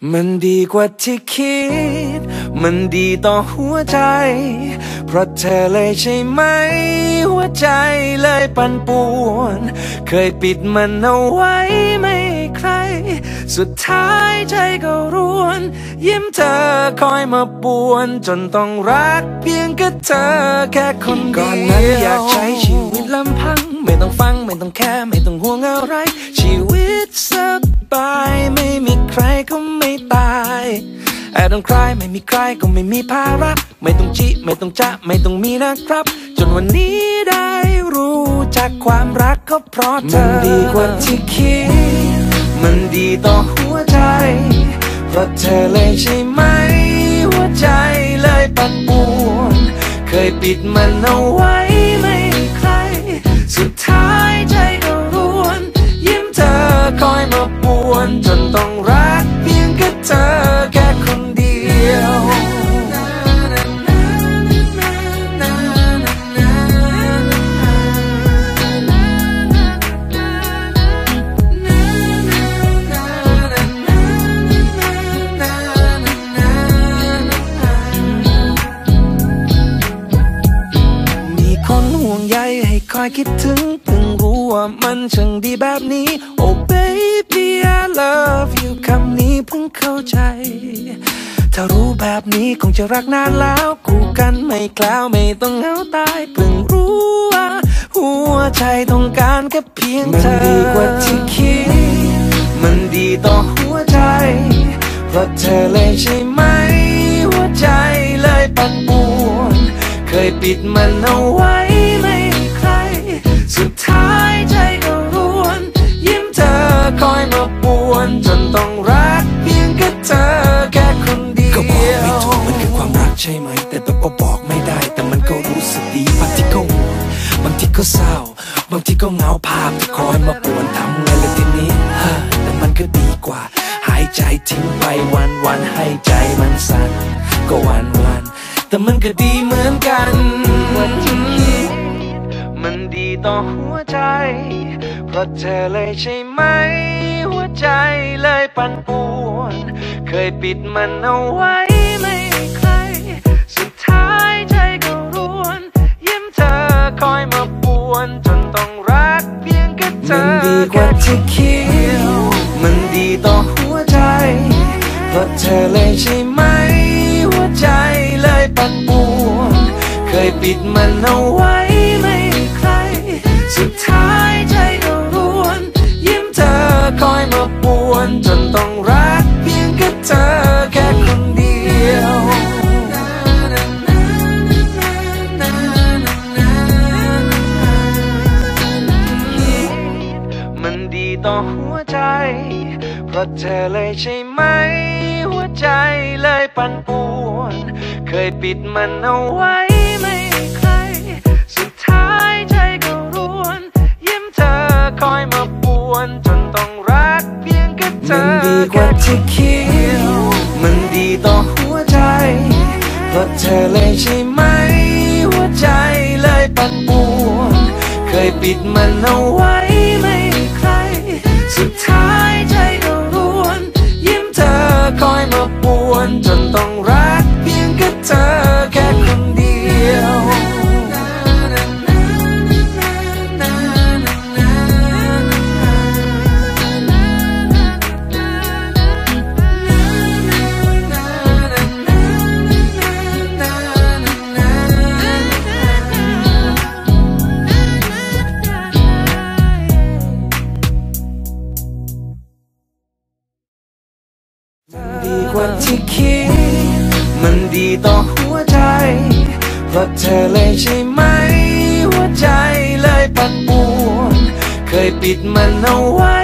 มันดีกว่าที่คิดมันดีต่อหัวใจเพราะเธอเลยใช่ไหมหัวใจเลยปั่นป่วนเคยปิดมันเอาไว้ไม่ใครสุดท้ายใจก็ร่วนยิ้มเธอคอยมาป่วนจนต้องรักเพียงแค่เธอแค่คนเดียวก่อนนั้นอยากใช้ชีวิตลำพังไม่ต้องฟังไม่ต้องแค่ไม่ต้องห่วงอะไรชีวิตสบายไม่มีใครก็ไม่ตายI don't cry ไม่มีใครก็ไม่มีภาระไม่ต้องจิไม่ต้องจะไม่ต้องมีนะครับจนวันนี้ได้รู้จักความรักก็เพราะเธอมันดีกว่าที่คิดมันดีต่อหัวใจเพราะเธอเลยใช่ไหมหัวใจเลยปั่นป่วนเคยปิดมันเอาไว้ไม่ใครสุดท้ายใจก็ร่วนยิ้มเธอคอยมาป่วนจนต้องรักเพียงแค่เธอแค่คนเดียวมีคนห่วงใยให้คอยคิดถึงเพิ่งรู้ว่ามันช่างดีแบบนี้ Oh baby I love you คำนี้เพิ่งเข้าใจถ้ารู้แบบนี้คงจะรักนานแล้วคู่กันไม่กล้าวไม่ต้องเหงาตายเพิ่งรู้ว่าหัวใจต้องการแค่เพียงเธอมันดีกว่าที่คิดมันดีต่อหัวใจเพราะเธอเลยใช่ไหมหัวใจเลยปั่นป่วนเคยปิดมันเอาไว้ไม่ใครสุดท้ายใจก็ร่วนยิ้มเธอคอยมาป่วนจนต้องรักเพียงแค่เธอแค่คนเดียวก็บอกไม่ถูกมันคือความรักใช่ไหมแต่แบบบอกไม่ได้แต่มันก็รู้สึกดีบางทีก็ห่วงบางทีก็เศร้าบางทีก็เหงาภาพที่คอยมาป่วนทำไงเลยทีนี้แต่มันก็ดีกว่าหายใจทิ้งไปวันให้ใจมันสั่นก็วันแต่มันก็ดีเหมือนกันมันดีต่อหัวใจเพราะเธอเลยใช่ไหมหัวใจเลยปั่นป่วนเคยปิดมันเอาไว้ไม่ใครสุดท้ายใจก็ร่วนยิ้มเธอคอยมาป่วนจนต้องรักเพียงแค่เธอมันดีกว่าที่คิดมันดีต่อหัวใจเพราะเธอเลยใช่ไหมหัวใจเลยปั่นป่วนเคยปิดมันเอาไว้ไม่ใครสุดท้ายใจก็ร่วนยิ้มเธอคอยมาป่วนจนต้องรักเพียงแค่เธอแค่คนเดียวมันดีต่อหัวใจเพราะเธอเลยใช่ไหมหัวใจเลยปั่นป่วนเคยปิดมันเอาไว้ไม่ใครสุดท้ายใจก็ร่วนยิ้มเธอคอยมาป่วนจนต้องรักเพียงแค่เธอมันดีกว่าที่คิดมันดีต่อหัวใจเพราะเธอเลยใช่ไหมหัวใจเลยปั่นป่วนเคยปิดมันเอาไว้ไม่ใครสุดท้ายใจก็ร่วนยิ้มเธอคอยมาป่วนจนต้องรักเพียงแค่เธอแค่คนเดียวดีกว่าที่คิดมันดีต่อหัวใจเพราะเธอเลยใช่ไหมหัวใจเลยปั่นป่วนเคยปิดมันเอาไว้